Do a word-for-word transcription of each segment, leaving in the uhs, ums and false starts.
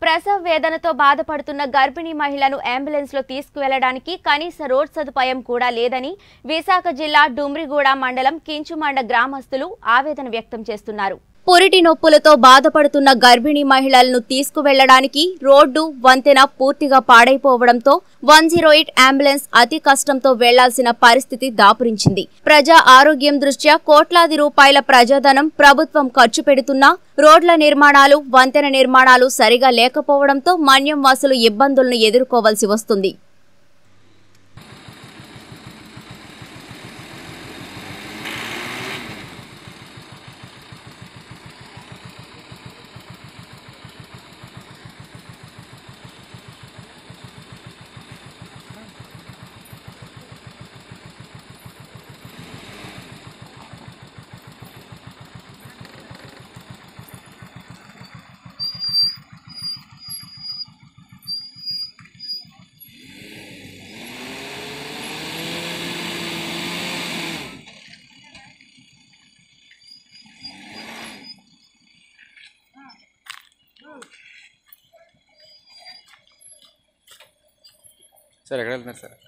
ప్రసవ వేదనతో బాధపడుతున్న గర్భిణీ మహిళను అంబులెన్స్ లో తీసుకువెళ్లడానికి కనీస రోడ్ సదుపాయం కూడా లేదని విశాఖ జిల్లా డుమ్రిగూడ మండలం కించుమండ గ్రామస్తులు ఆవేదన వ్యక్తం చేస్తున్నారు. పురిటి నొప్పులతో బాధపడుతున్న గర్భిణీ మహిళలను తీసుకువెళ్లడానికి రోడ్డు వంతెన పూర్తిగా పాడైపోవడంతో వన్ జీరో ఎయిట్ అంబులెన్స్ అతి కష్టంతో వెళ్లాల్సిన పరిస్థితి దాపురించింది. ప్రజా ఆరోగ్యం దృష్ట్యా కోట్లాది రూపాయల ప్రజాధనం ప్రభుత్వం ఖర్చు పెడుతున్నా రోడ్ల నిర్మాణాలు, వంతెన నిర్మాణాలు సరిగా లేకపోవడంతో మన్యం వాసులు ఇబ్బందులను ఎదుర్కోవాల్సి వస్తుంది. సార్ ఎక్కడ వెళ్తున్నారు సార్?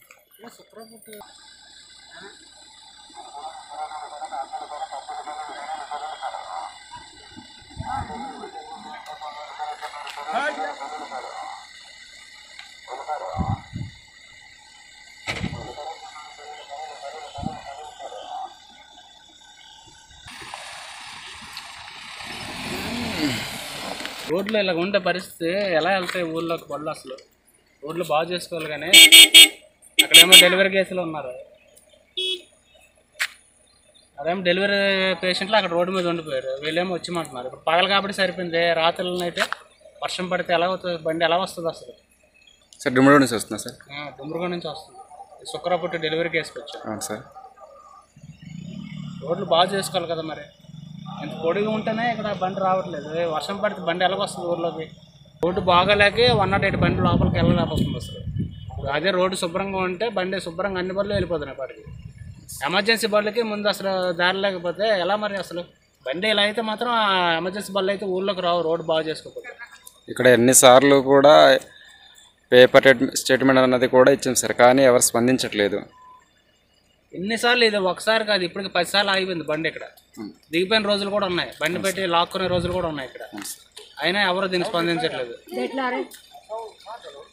రోడ్లు ఇలా ఉండే పరిస్థితి ఎలా వెళ్తాయి ఊళ్ళోకి పళ్ళు? అసలు రోడ్లు బాగు చేసుకోవాలి కానీ అక్కడేమో డెలివరీ కేసులు ఉన్నారు, అదేమో డెలివరీ పేషెంట్లు అక్కడ రోడ్డు మీద ఉండిపోయారు, వీళ్ళేమో వచ్చిమంటున్నారు. ఇప్పుడు పగలు కాబట్టి సరిపోయింది, రాత్రులను అయితే వర్షం పడితే ఎలా అవుతుంది, బండి ఎలా వస్తుంది అసలు? సార్ డుమ్రిగూడ నుంచి వస్తున్నా సార్. డుమ్రిగూడ నుంచి వస్తుంది. శుక్రపుట్టు డెలివరీ కేసుకు వచ్చాను. అవును సార్. రోడ్లు బాగు చేసుకోవాలి కదా మరి. ఎంత పొడిగా ఉంటేనే ఇక్కడ బండి రావట్లేదు, వర్షం పడితే బండి ఎలాగొస్తుంది ఊర్లోకి? రోడ్డు బాగాలేకే వన్ నాట్ ఎయిట్ బండి లోపలికి వెళ్ళలేకపోతుంది అసలు. అదే రోడ్డు శుభ్రంగా ఉంటే బండి శుభ్రంగా అన్ని బళ్ళు వెళ్ళిపోతున్నాయి పాటికి. ఎమర్జెన్సీ బళ్ళకి ముందు అసలు దారి లేకపోతే ఎలా మరి అసలు? బండి ఇలా అయితే మాత్రం ఎమర్జెన్సీ బళ్ళు అయితే ఊళ్ళోకి రావు రోడ్డు బాగు చేసుకోకపోతే. ఇక్కడ ఎన్నిసార్లు కూడా పేపర్ స్టేట్మెంట్ అన్నది కూడా ఇచ్చాం సార్, కానీ ఎవరు స్పందించట్లేదు. ఎన్నిసార్లు ఇది ఒకసారి కాదు, ఇప్పటికి పదిసార్లు ఆగిపోయింది బండి. ఇక్కడ దిగిపోయిన రోజులు కూడా ఉన్నాయి, బండి పెట్టి లాక్కునే రోజులు కూడా ఉన్నాయి ఇక్కడ, అయినా ఎవరు దీన్ని స్పందించట్లేదు.